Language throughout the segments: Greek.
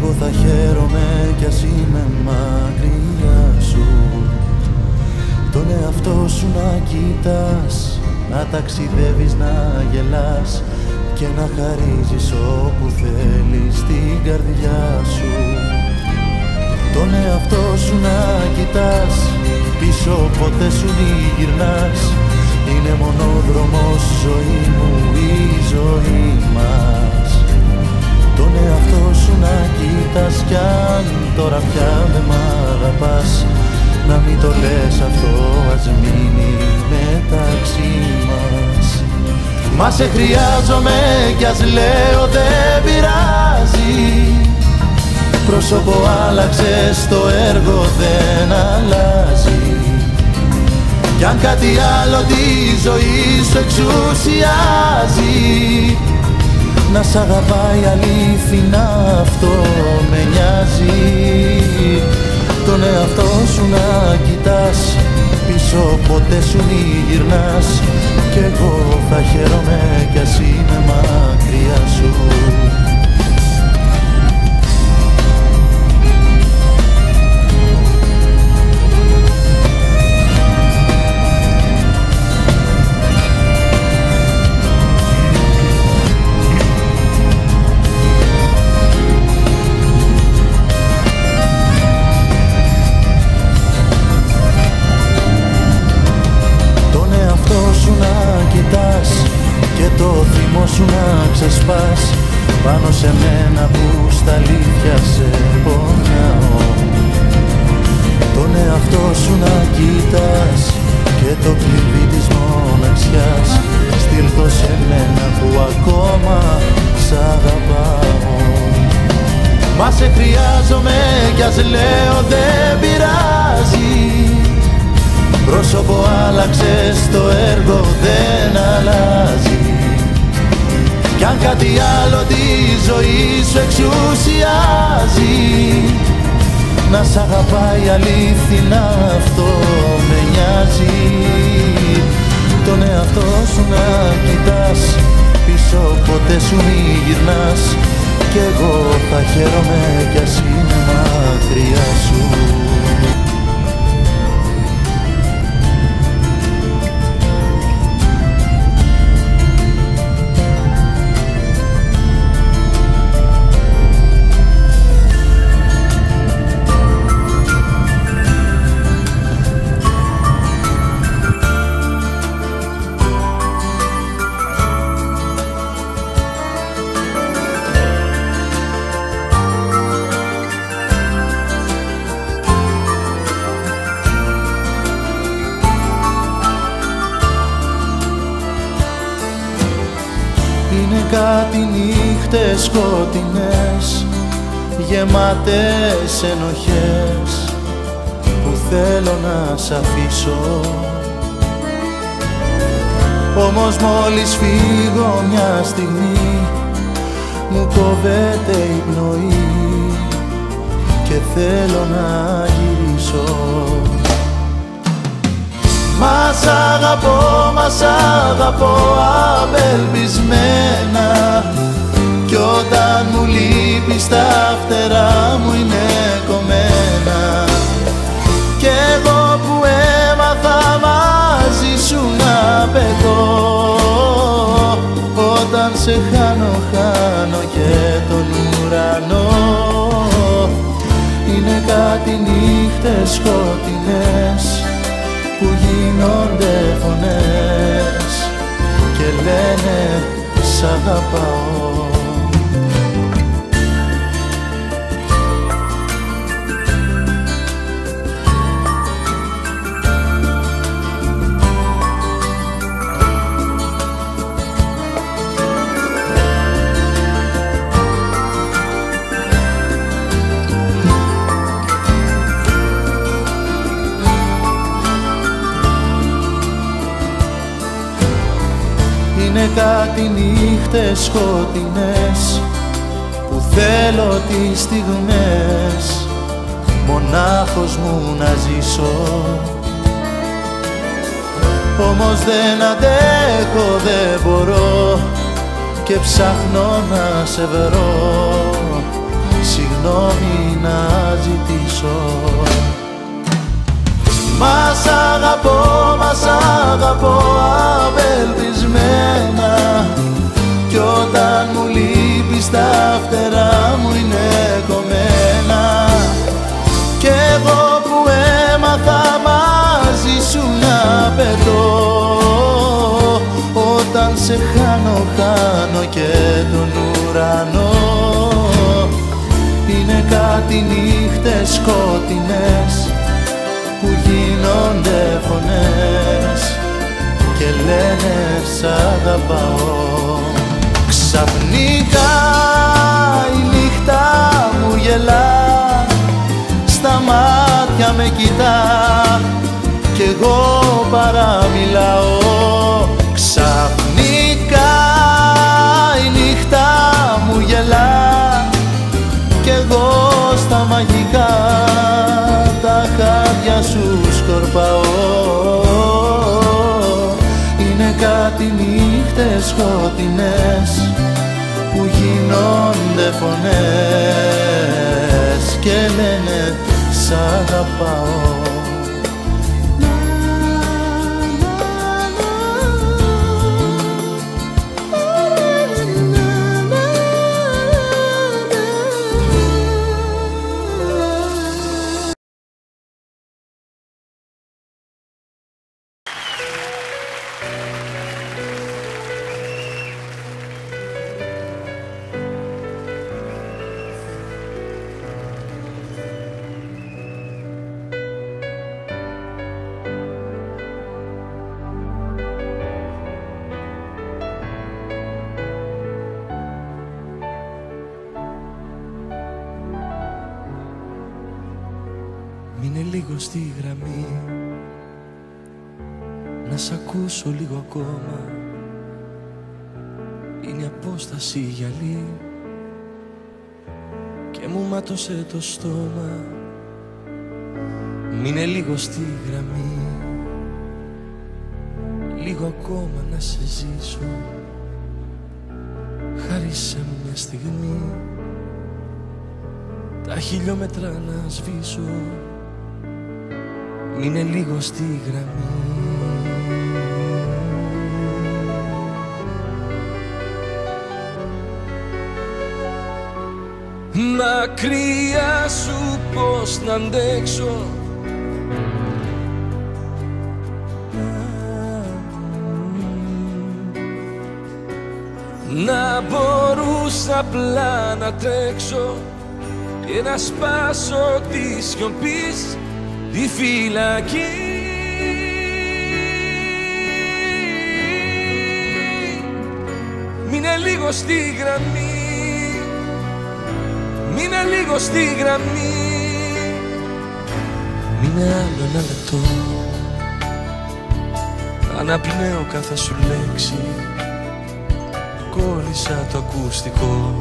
εγώ θα χαίρομαι κι ας είμαι μακριά σου. Τον εαυτό σου να κοιτάς, να ταξιδεύεις, να γελάς και να χαρίζεις όπου θέλεις την καρδιά σου. Τον εαυτό σου να κοιτάς, πίσω ποτέ σου μη γυρνάς. Είναι μονόδρομος ζωή μου, η ζωή μας. Τον εαυτό σου να κοιτάς κι αν τώρα πια δεν μ' αγαπάς, να μην το λες αυτό, ας μείνει μεταξύ μας. Μα σε χρειάζομαι κι ας λέω δεν πειράζει. Πρόσωπο άλλαξες, το έργο δεν αλλάζει. Κι αν κάτι άλλο τη ζωή σου εξουσιάζει, να σ' αγαπάει αλήθινα αυτό με νοιάζει. Τον εαυτό σου να κοιτάς, πίσω ποτέ σου μη γυρνάς. Κι εγώ θα χαίρομαι κι ας είμαι μακριά σου. Και το θυμό σου να ξεσπάς πάνω σε μένα που στα αλήθεια σε πονάω. Τον εαυτό σου να κοιτάς και το κλειδί της μοναξιάς στείλ' το σε μένα που ακόμα σ' αγαπάω. Μα σε χρειάζομαι κι ας λέω δεν πειράζει. Πρόσωπο άλλαξες, το έργο δεν αλλάζει. Κι αν κάτι άλλο τη ζωή σου εξουσιάζει, να σ' αγαπάει αλήθινα αυτό με νοιάζει. Τον εαυτό σου να κοιτάς, πίσω ποτέ σου μη γυρνάς. Κι εγώ θα χαίρομαι κι ας είναι μακριά σου. Είναι κάτι νύχτες σκοτεινές, γεμάτες ενοχές, που θέλω να σ' αφήσω. Όμως μόλις φύγω μια στιγμή, μου κόβεται η πνοή και θέλω να γυρίσω. Μας αγαπώ απελπισμένα, κι όταν μου λείπεις τα φτερά μου είναι κομμένα. Κι εγώ που έμαθα μαζί σου να πετώ, όταν σε χάνω χάνω και τον ουρανό. Είναι κάτι νύχτες σκοτεινές που γίνονται φωνές και λένε σ' αγαπάω. Είναι κάτι νύχτες σκοτεινές που θέλω τις στιγμές μονάχος μου να ζήσω. Όμως δεν αντέχω, δεν μπορώ και ψάχνω να σε βρω. Συγγνώμη ζήσω. Μας αγαπώ απελπισμένα, κι όταν μου λείπεις τα φτερά μου είναι κομμένα. Κι εγώ που έμαθα μαζί σου να πετώ, όταν σε χάνω και τον ουρανό. Είναι κάτι νύχτες σκότεινες που γίνονται φωνές και λένε σ' αγαπάω. Ξαφνικά η νύχτα μου γελά, στα μάτια με κοιτά κι εγώ παραμιλάω. Ξαφνικά η νύχτα μου γελά κι εγώ στα μαγικά τα χάδια σου σκορπάω. Είναι κάτι νύχτες σκότεινες που γίνονται φωνές και λένε σ' αγαπάω. Μείνε λίγο στη γραμμή, να σ' ακούσω λίγο ακόμα. Είναι η απόσταση γυαλί και μου μάτωσε το στόμα. Μείνε λίγο στη γραμμή, λίγο ακόμα να σε ζήσω. Χάρισε μου μια στιγμή, τα χιλιόμετρα να σβήσω. Μείνε λίγο στη γραμμή. Μακριά σου πώς να αντέξω, να μπορούσα απλά να τρέξω και να σπάσω τη σιωπής τη φυλακή. Μείνε λίγο στη γραμμή, μείνε λίγο στη γραμμή. Μείνε άλλο ένα λεπτό, αναπνέω κάθε σου λέξη. Κόλλησα το ακουστικό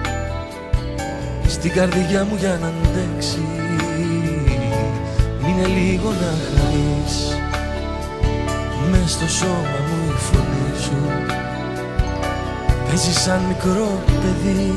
στην καρδιά μου για να αντέξει. Μείνε λίγο να χαρείς, μες στο σώμα μου η φωνή σου παίζει σαν μικρό παιδί.